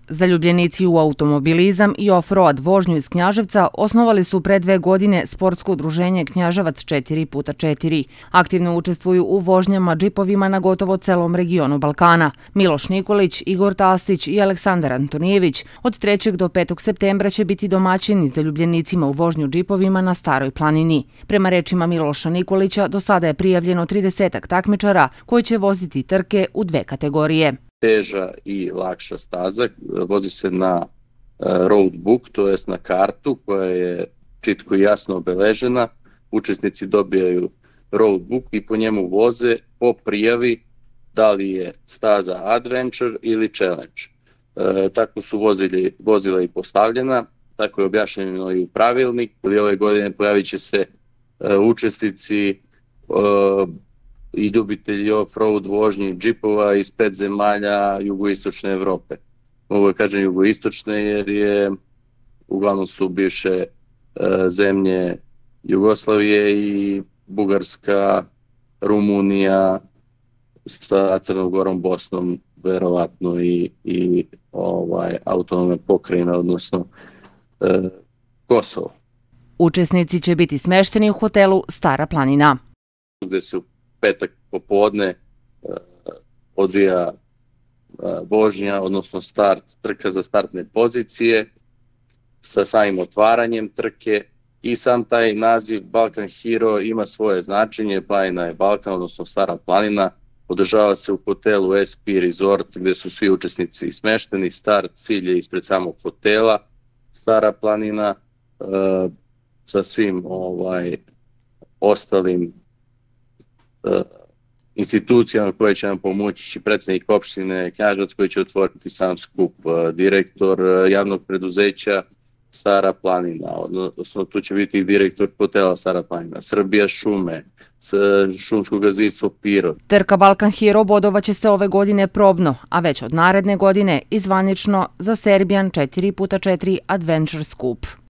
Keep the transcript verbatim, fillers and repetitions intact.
Zaljubljenici u automobilizam i off-road vožnju iz Knjaževca osnovali su pre dve godine sportsko udruženje Knjaževac četiri puta četiri. Aktivno učestvuju u vožnjama džipovima na gotovo celom regionu Balkana. Miloš Nikolić, Igor Tasić i Aleksandar Antonijević od trećeg do petog septembra će biti domaćini zaljubljenicima u vožnju džipovima na Staroj planini. Prema rečima Miloša Nikolića, do sada je prijavljeno tridesetak takmičara koji će voziti trke u dve kategorije. Teža i lakša staza, vozi se na roadbook, to jest na kartu koja je čitko i jasno obeležena. Učesnici dobijaju roadbook i po njemu voze po prijavi da li je staza adventure ili challenge. E, tako su vozili, vozila i postavljena, tako je objašnjeno i u pravilnik. Ove godine pojavit će se e, učesnici e, i ljubitelji off-road vožnji džipova iz pet zemalja jugoistočne Evrope. Mogu kažem jugoistočne jer je uglavnom su bivše e, zemlje Jugoslavije i Bugarska, Rumunija sa Crnom Gorom, Bosnom, verovatno i, i ovaj, autonomne pokrajine, odnosno e, Kosovo. Učesnici će biti smešteni u hotelu Stara planina, gde se u petak popodne uh, odvija uh, vožnja, odnosno start, trka za startne pozicije sa samim otvaranjem trke i sam taj naziv Balkan Hero ima svoje značenje. Planina je Balkan, odnosno Stara planina. Održava se u hotelu S P Resort gde su svi učesnici smešteni. Start cilj je ispred samog hotela Stara planina uh, sa svim ovaj, ostalim institucijama koje će nam pomoći, predsjednik opštine Knjaževac koji će otvoriti sam skup, direktor javnog preduzeća Stara planina, odnosno tu će biti i direktor hotela Stara planina, Srbija šume, šumsko gazdinstvo Pirot. Trka Balkan Hero bodovaće se ove godine probno, a već od naredne godine i zvanično za Serbian četiri puta četiri Adventure Scoop.